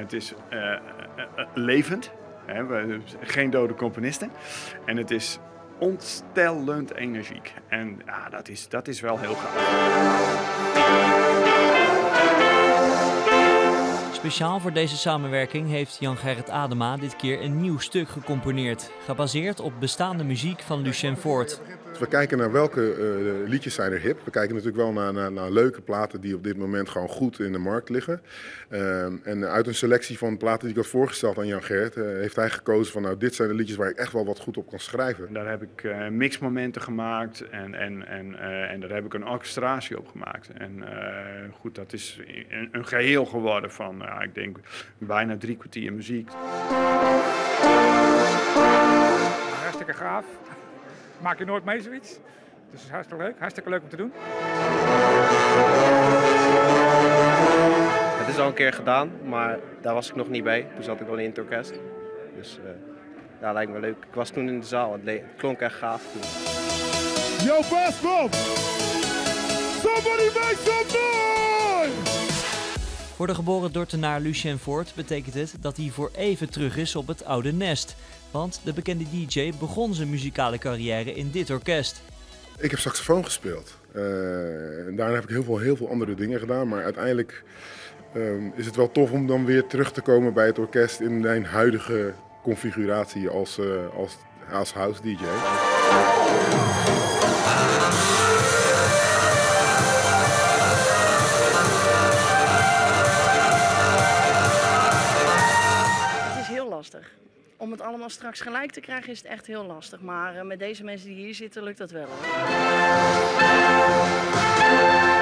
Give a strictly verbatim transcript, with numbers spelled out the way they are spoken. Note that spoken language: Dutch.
Het is uh, uh, uh, levend, hè? We, geen dode componisten. En het is ontstellend energiek. En ja, dat is, dat is wel heel gaaf. Speciaal voor deze samenwerking heeft Jan-Gerrit Adema dit keer een nieuw stuk gecomponeerd, gebaseerd op bestaande muziek van Lucien Voort. We kijken naar welke uh, liedjes zijn er hip. We kijken natuurlijk wel naar, naar, naar leuke platen die op dit moment gewoon goed in de markt liggen. Uh, en uit een selectie van platen die ik had voorgesteld aan Jan-Gerrit, uh, heeft hij gekozen van nou, dit zijn de liedjes waar ik echt wel wat goed op kan schrijven. En daar heb ik uh, mixmomenten gemaakt en, en, en, uh, en daar heb ik een orchestratie op gemaakt. En uh, goed, dat is een, een geheel geworden van, uh, ik denk, bijna drie kwartier muziek. Hartstikke gaaf. Maak je nooit mee zoiets. Dus het is hartstikke leuk. Hartstikke leuk om te doen. Het is al een keer gedaan, maar daar was ik nog niet bij. Toen zat ik wel in het orkest. Dus uh, dat lijkt me leuk. Ik was toen in de zaal. Het, het klonk echt gaaf toen. Yo, fast move! Somebody make some noise! Voor de geboren Dordtenaar Lucien Voort betekent het dat hij voor even terug is op het oude nest. Want de bekende D J begon zijn muzikale carrière in dit orkest. Ik heb saxofoon gespeeld. Uh, en daarna heb ik heel veel, heel veel andere dingen gedaan. Maar uiteindelijk uh, is het wel tof om dan weer terug te komen bij het orkest in mijn huidige configuratie als, uh, als, als house D J. Om het allemaal straks gelijk te krijgen is het echt heel lastig. Maar met deze mensen die hier zitten lukt dat wel. Hoor.